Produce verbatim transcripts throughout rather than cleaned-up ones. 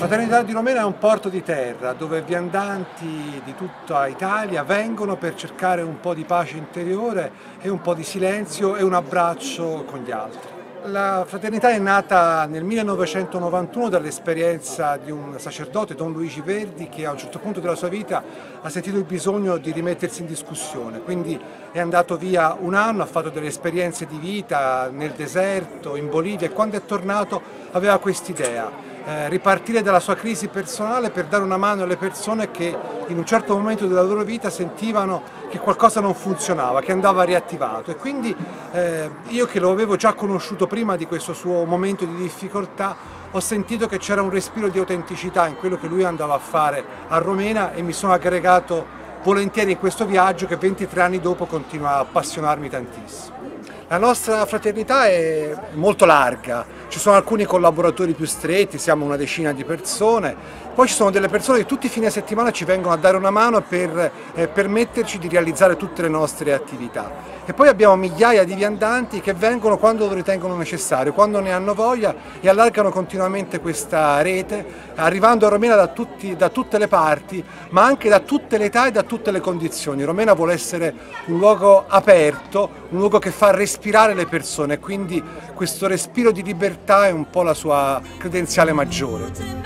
Fraternità di Romena è un porto di terra dove viandanti di tutta Italia vengono per cercare un po' di pace interiore e un po' di silenzio e un abbraccio con gli altri. La fraternità è nata nel millenovecentonovantuno dall'esperienza di un sacerdote, Don Luigi Verdi, che a un certo punto della sua vita ha sentito il bisogno di rimettersi in discussione, quindi è andato via un anno, ha fatto delle esperienze di vita nel deserto, in Bolivia, e quando è tornato aveva quest'idea. Eh, ripartire dalla sua crisi personale per dare una mano alle persone che in un certo momento della loro vita sentivano che qualcosa non funzionava, che andava riattivato, e quindi eh, io, che lo avevo già conosciuto prima di questo suo momento di difficoltà, ho sentito che c'era un respiro di autenticità in quello che lui andava a fare a Romena e mi sono aggregato volentieri in questo viaggio che ventitré anni dopo continua a appassionarmi tantissimo. La nostra fraternità è molto larga, ci sono alcuni collaboratori più stretti, siamo una decina di persone, poi ci sono delle persone che tutti i fine settimana ci vengono a dare una mano per eh, permetterci di realizzare tutte le nostre attività. E poi abbiamo migliaia di viandanti che vengono quando lo ritengono necessario, quando ne hanno voglia, e allargano continuamente questa rete, arrivando a Romena da, tutti, da tutte le parti, ma anche da tutte le età e da tutte le condizioni. Romena vuole essere un luogo aperto, un luogo che fa respirare le persone, quindi questo respiro di libertà è un po' la sua credenziale maggiore.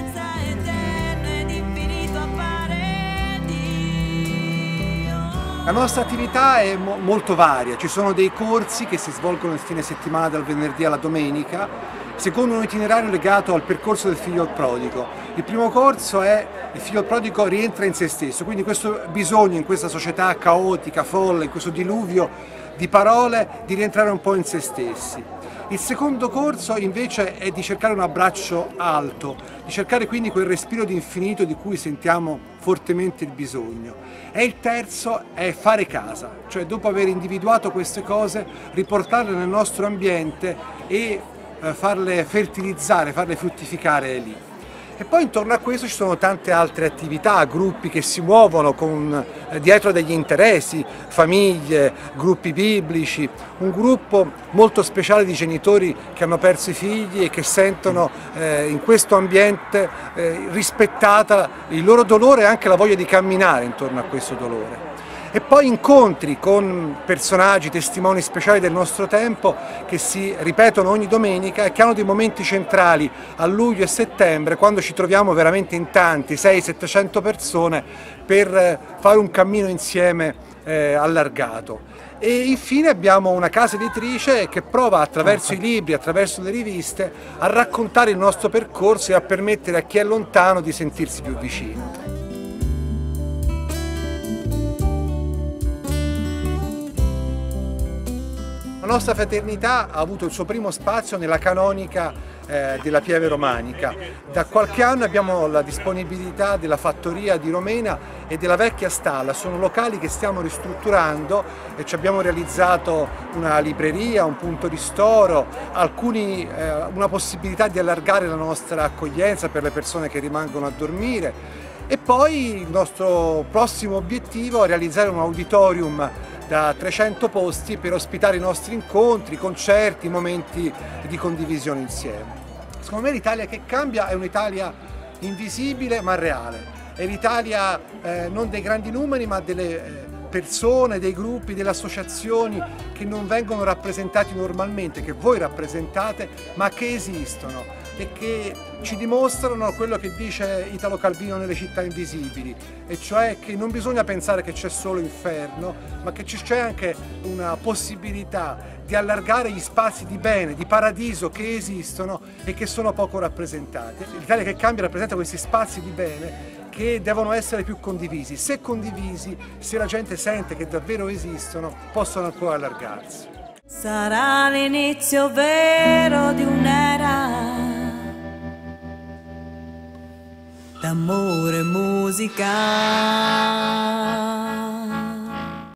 La nostra attività è mo molto varia, ci sono dei corsi che si svolgono il fine settimana dal venerdì alla domenica, secondo un itinerario legato al percorso del figlio prodigo. Il primo corso è il figlio prodigo rientra in se stesso, quindi questo bisogno in questa società caotica, folle, in questo diluvio di parole, di rientrare un po' in se stessi. Il secondo corso invece è di cercare un abbraccio alto, di cercare quindi quel respiro di infinito di cui sentiamo fortemente il bisogno. E il terzo è fare casa, cioè dopo aver individuato queste cose riportarle nel nostro ambiente e eh, farle fertilizzare, farle fruttificare lì. E poi intorno a questo ci sono tante altre attività, gruppi che si muovono con, eh, dietro degli interessi, famiglie, gruppi biblici, un gruppo molto speciale di genitori che hanno perso i figli e che sentono eh, in questo ambiente eh, rispettata il loro dolore e anche la voglia di camminare intorno a questo dolore. E poi incontri con personaggi, testimoni speciali del nostro tempo che si ripetono ogni domenica e che hanno dei momenti centrali a luglio e settembre, quando ci troviamo veramente in tanti, seicento settecento persone, per fare un cammino insieme eh, allargato. E infine abbiamo una casa editrice che prova attraverso i libri, attraverso le riviste, a raccontare il nostro percorso e a permettere a chi è lontano di sentirsi più vicino. La nostra fraternità ha avuto il suo primo spazio nella canonica eh, della Pieve Romanica. Da qualche anno abbiamo la disponibilità della fattoria di Romena e della vecchia stalla, sono locali che stiamo ristrutturando e ci abbiamo realizzato una libreria, un punto di storo, alcuni, eh, una possibilità di allargare la nostra accoglienza per le persone che rimangono a dormire. E poi il nostro prossimo obiettivo è realizzare un auditorium da trecento posti per ospitare i nostri incontri, concerti, momenti di condivisione insieme. Secondo me l'Italia che cambia è un'Italia invisibile ma reale, è l'Italia eh, non dei grandi numeri ma delle eh, persone, dei gruppi, delle associazioni che non vengono rappresentati normalmente, che voi rappresentate, ma che esistono e che ci dimostrano quello che dice Italo Calvino nelle Città Invisibili, e cioè che non bisogna pensare che c'è solo inferno, ma che c'è anche una possibilità di allargare gli spazi di bene, di paradiso che esistono e che sono poco rappresentati. L'Italia che cambia rappresenta questi spazi di bene che devono essere più condivisi. Se condivisi, se la gente sente che davvero esistono, possono ancora allargarsi. Sarà l'inizio vero di un'era d'amore e musica.